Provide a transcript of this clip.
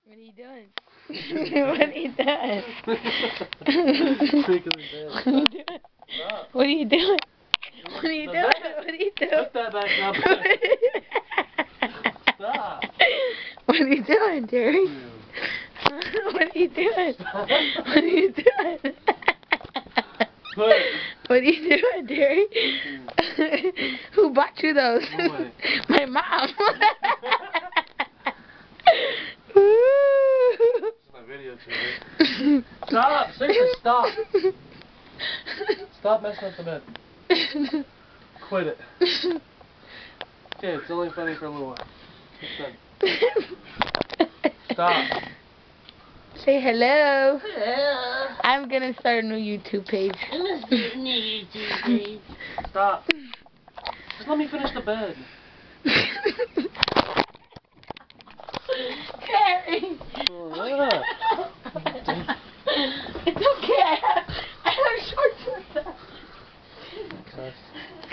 What are you doing? What are you doing? What are you doing? What are you doing? What are you doing? What are you doing? Put that back up. Stop. What are you doing, Jerry? What are you doing? What are you doing? What are you doing, Jerry? Who bought you those? My mom. My video too. Stop! Seriously, stop! Stop messing with the bed. Quit it. Okay, it's only funny for a little while. It's done. Stop. Say hello. Hello. I'm gonna start a new YouTube page. I'm gonna start a new YouTube page. Stop. Just let me finish the bed. Terry! Oh, yeah. It's okay, I have short shorts.